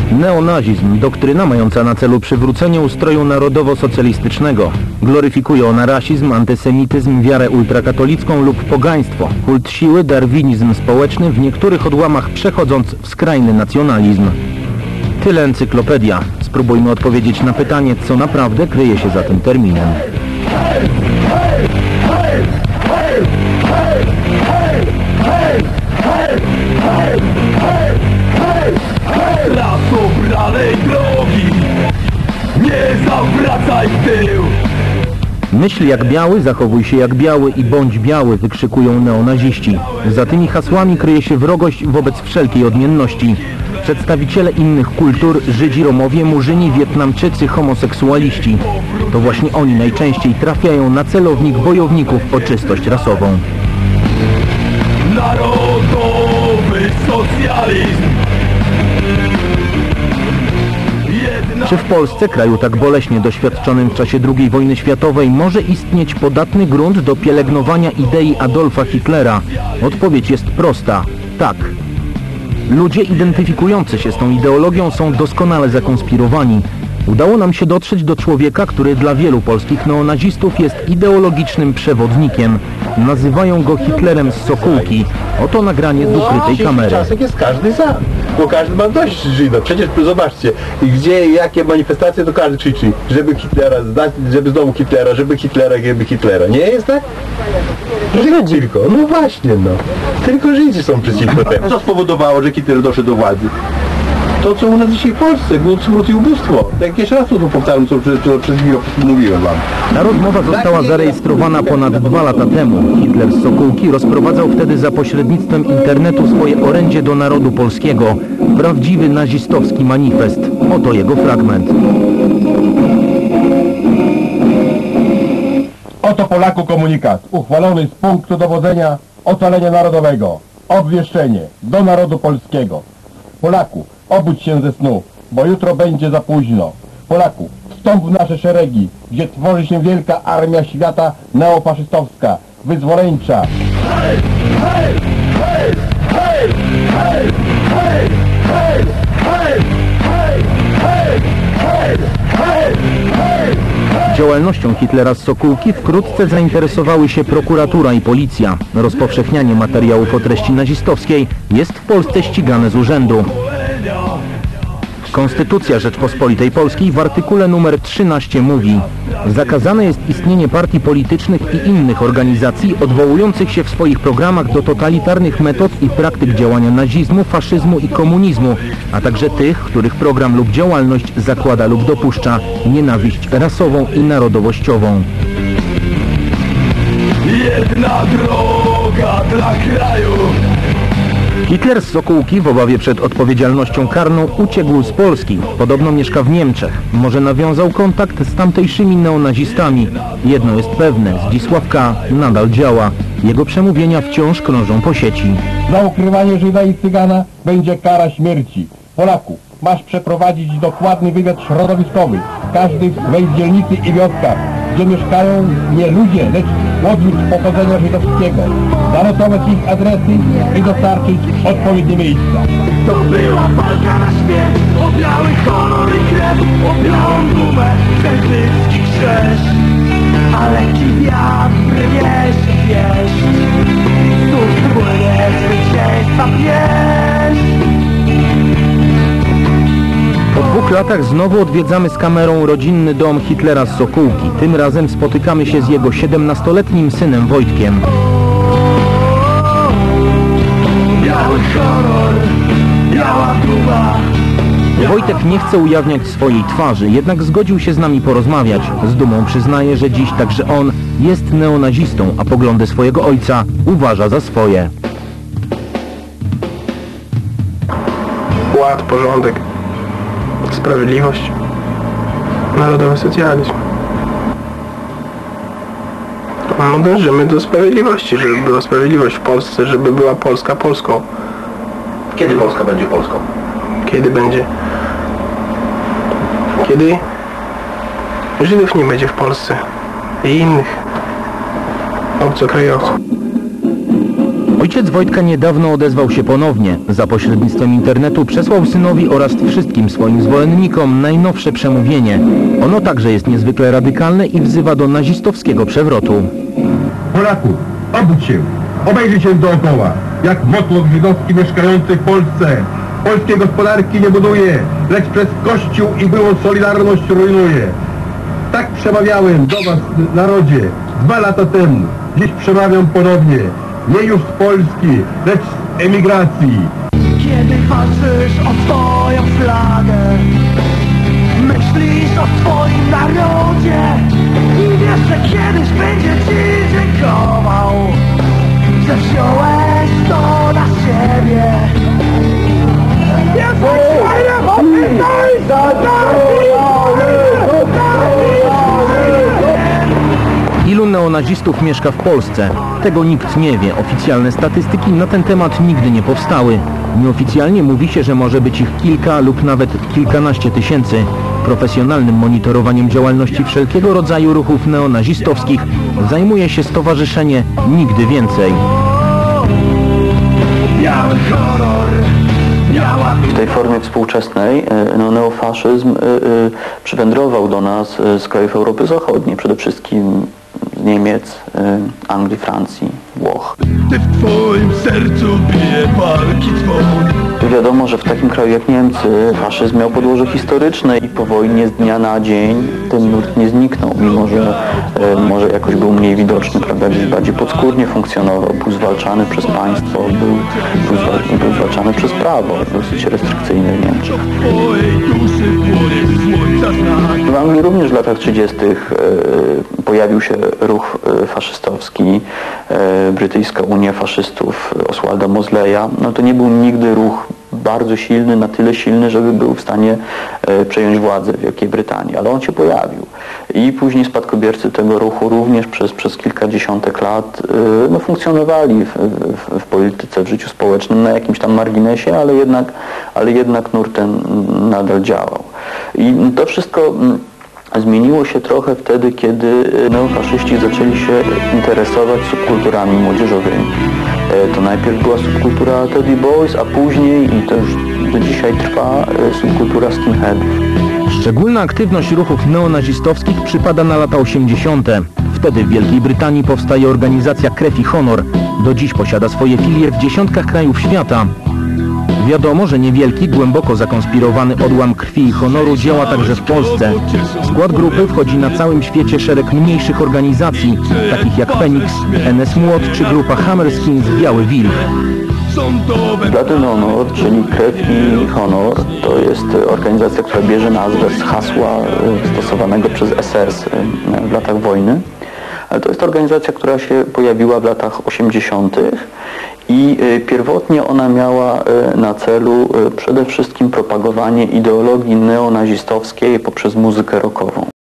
Neonazizm, doktryna mająca na celu przywrócenie ustroju narodowo-socjalistycznego. Gloryfikuje ona rasizm, antysemityzm, wiarę ultrakatolicką lub pogaństwo, kult siły, darwinizm społeczny, w niektórych odłamach przechodząc w skrajny nacjonalizm. Tyle Encyklopedia. Spróbujmy odpowiedzieć na pytanie, co naprawdę kryje się za tym terminem. Raz obranej drogi, nie zawracaj w tył. Myśl jak biały, zachowuj się jak biały i bądź biały, wykrzykują neonaziści. Za tymi hasłami kryje się wrogość wobec wszelkiej odmienności. Przedstawiciele innych kultur, Żydzi, Romowie, Murzyni, Wietnamczycy, homoseksualiści. To właśnie oni najczęściej trafiają na celownik bojowników o czystość rasową. Narodowy socjalizm. Czy w Polsce, kraju tak boleśnie doświadczonym w czasie II wojny światowej, może istnieć podatny grunt do pielęgnowania idei Adolfa Hitlera? Odpowiedź jest prosta. Tak. Ludzie identyfikujący się z tą ideologią są doskonale zakonspirowani. Udało nam się dotrzeć do człowieka, który dla wielu polskich neonazistów jest ideologicznym przewodnikiem. Nazywają go Hitlerem z Sokółki. Oto nagranie z ukrytej kamery. Czasek jest każdy za, bo każdy ma dość Żyda. Przecież zobaczcie, gdzie jakie manifestacje, to każdy krzyczy, żeby Hitlera zdać, żeby znowu Hitlera, żeby Hitlera. Nie jest tak? Żydzi tylko, no właśnie, no. Tylko Żydzi są przeciwko temu. Co spowodowało, że Hitler doszedł do władzy? To, co u nas dzisiaj w Polsce, głód, smród i ubóstwo. Tak jeszcze raz to powtarzam, co przed chwilą mówiłem wam. Ta rozmowa została zarejestrowana ponad 2 lata temu. Hitler z Sokółki rozprowadzał wtedy za pośrednictwem internetu swoje orędzie do narodu polskiego. Prawdziwy nazistowski manifest. Oto jego fragment. Oto Polaku komunikat, uchwalony z punktu dowodzenia ocalenia narodowego. Obwieszczenie do narodu polskiego. Polaku, obudź się ze snu, bo jutro będzie za późno. Polaku, wstąp w nasze szeregi, gdzie tworzy się wielka armia świata neofaszystowska, wyzwoleńcza. Hej, hej, hej, hej, hej, hej, hej, hej, hej, hej, hej, hej, hej. Działalnością Hitlera z Sokółki wkrótce zainteresowały się prokuratura i policja. Rozpowszechnianie materiałów o treści nazistowskiej jest w Polsce ścigane z urzędu. Konstytucja Rzeczpospolitej Polskiej w artykule numer 13 mówi: zakazane jest istnienie partii politycznych i innych organizacji odwołujących się w swoich programach do totalitarnych metod i praktyk działania nazizmu, faszyzmu i komunizmu, a także tych, których program lub działalność zakłada lub dopuszcza nienawiść rasową i narodowościową. Jedna droga dla kraju. Hitler z Sokółki w obawie przed odpowiedzialnością karną uciekł z Polski. Podobno mieszka w Niemczech. Może nawiązał kontakt z tamtejszymi neonazistami. Jedno jest pewne, Zdzisław K. nadal działa. Jego przemówienia wciąż krążą po sieci. Za ukrywanie Żyda i Cygana będzie kara śmierci. Polaku, masz przeprowadzić dokładny wywiad środowiskowy w każdej swej dzielnicy i wioskach, gdzie mieszkają nie ludzie, lecz odwrót pochodzenia żydowskiego, zanotować ich adresy i dostarczyć odpowiednie miejsca. To była walka na śmierć, o biały honor i krew, o białą dumę kędyckich rzeź. A lekki wiatr niesie wieść, znów płynie zwycięstwa pieśń. Po 2 latach znowu odwiedzamy z kamerą rodzinny dom Hitlera z Sokółki. Tym razem spotykamy się z jego 17-letnim synem Wojtkiem. Biały honor, biała duma. Wojtek nie chce ujawniać swojej twarzy, jednak zgodził się z nami porozmawiać. Z dumą przyznaje, że dziś także on jest neonazistą, a poglądy swojego ojca uważa za swoje. Ład, porządek, sprawiedliwość, narodowy socjalizm. No, dążymy do sprawiedliwości, żeby była sprawiedliwość w Polsce, żeby była Polska Polską. Kiedy Polska będzie Polską? Kiedy będzie? Kiedy Żydów nie będzie w Polsce i innych obcokrajowców. Ojciec Wojtka niedawno odezwał się ponownie. Za pośrednictwem internetu przesłał synowi oraz wszystkim swoim zwolennikom najnowsze przemówienie. Ono także jest niezwykle radykalne i wzywa do nazistowskiego przewrotu. Polaków, obudź się, obejrzyj się dookoła, jak motłoch żydowski mieszkający w Polsce. Polskiej gospodarki nie buduje, lecz przez Kościół i byłą solidarność rujnuje. Tak przemawiałem do was, narodzie, 2 lata temu. Dziś przemawiam ponownie, nie już z Polski, lecz z emigracji. Kiedy walczysz o swoją flagę, myślisz o swoim narodzie i wiesz, że kiedyś będzie ci dziękował, że wziąłeś to na siebie. Ilu neonazistów mieszka w Polsce? Tego nikt nie wie. Oficjalne statystyki na ten temat nigdy nie powstały. Nieoficjalnie mówi się, że może być ich kilka lub nawet kilkanaście tysięcy. Profesjonalnym monitorowaniem działalności wszelkiego rodzaju ruchów neonazistowskich zajmuje się stowarzyszenie Nigdy Więcej. Biały kolor, biała... W tej formie współczesnej neofaszyzm przywędrował do nas z krajów Europy Zachodniej, przede wszystkim z Niemiec, Anglii, Francji, Włoch. Ty w twoim sercu bije walki dzwon. Wiadomo, że w takim kraju jak Niemcy faszyzm miał podłoże historyczne i po wojnie z dnia na dzień ten nurt nie zniknął, mimo że może jakoś był mniej widoczny, prawda, gdzieś bardziej podskórnie funkcjonował, był zwalczany przez państwo, był zwalczany przez prawo, dosyć restrykcyjne w Niemczech. W Anglii również w latach 30. pojawił się ruch faszystowski, brytyjska Unia Faszystów Oswalda Mosleya. No to nie był nigdy ruch bardzo silny, na tyle silny, żeby był w stanie przejąć władzę w Wielkiej Brytanii, ale on się pojawił. I później spadkobiercy tego ruchu również przez kilkadziesiątek lat no, funkcjonowali w polityce, w życiu społecznym na jakimś tam marginesie, ale jednak nurt ten nadal działał. I to wszystko zmieniło się trochę wtedy, kiedy neofaszyści zaczęli się interesować subkulturami młodzieżowymi. To najpierw była subkultura Teddy Boys, a później, i to już do dzisiaj trwa, subkultura skinheadów. Szczególna aktywność ruchów neonazistowskich przypada na lata 80. Wtedy w Wielkiej Brytanii powstaje organizacja Krew i Honor. Do dziś posiada swoje filie w dziesiątkach krajów świata. Wiadomo, że niewielki, głęboko zakonspirowany odłam Krwi i Honoru działa także w Polsce. W skład grupy wchodzi na całym świecie szereg mniejszych organizacji, takich jak Feniks, NS Młot czy grupa Hammerskins Biały Wilk. Blood and Honor, czyli Krew i Honor, to jest organizacja, która bierze nazwę z hasła stosowanego przez SS w latach wojny. Ale to jest organizacja, która się pojawiła w latach 80. i pierwotnie ona miała na celu przede wszystkim propagowanie ideologii neonazistowskiej poprzez muzykę rockową.